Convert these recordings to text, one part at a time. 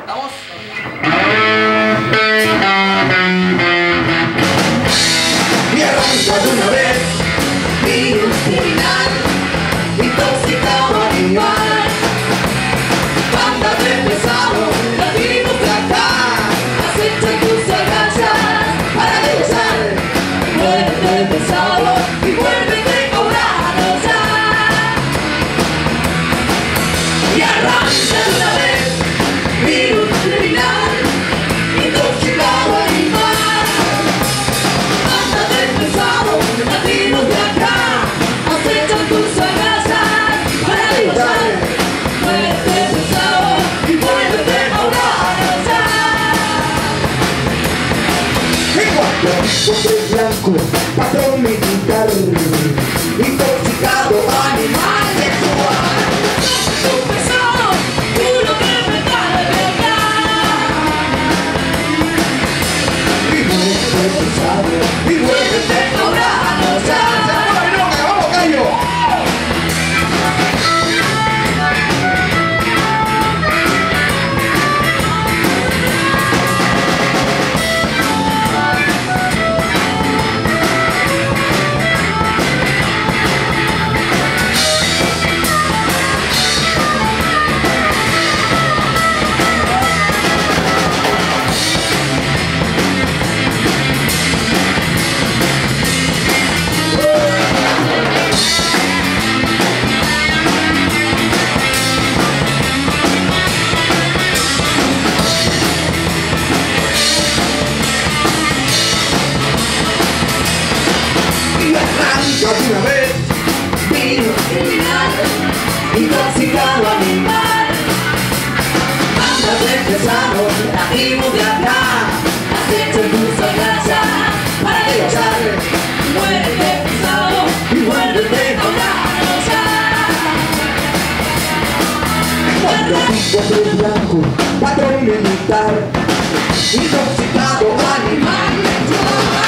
¿Estamos? Y arranca de una vez, virus criminal, intoxicado animal, banda de pesados, latinos de acá, acechan tus agallas para degollar, muerte pesado y vuélvete cobrado ya. Y arranca de una vez, virus criminal, intoxicado animal, banda de pesados, latinos de acá, acechan tus agallas para degollar, muerte pesado y vuélvete cobrado ya. Hombre blanco, patrón militar, intoxicado, animal sexual. Tu pesado, puro que me cae de acá. Y vuelve pesado, y vuelve cobrado ya. ¡Vamos, gallo! Una vez, virus criminal, intoxicado animal, banda de pesados, nativos de acá, acechan tus agallas para degollar, muérete pesado y vuélvete cobrado ya. Hombre blanco, patrón militar, intoxicado animal sexual.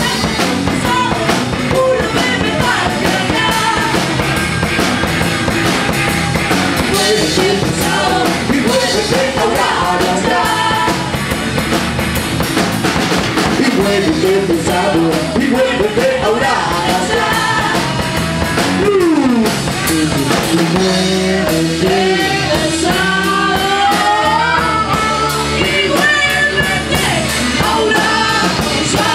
Y vuélvete cobrado ya. Y vuélvete pesado, y vuélvete cobrado ya. Y vuélvete pesado, y vuélvete cobrado ya.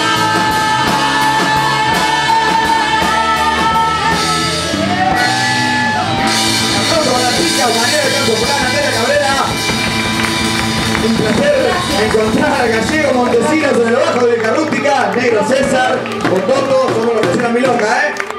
Un placer encontrar al gallego Montesinos en el bajo de Carrústica, Negro César, con Toto, somos los que hacen la milonga,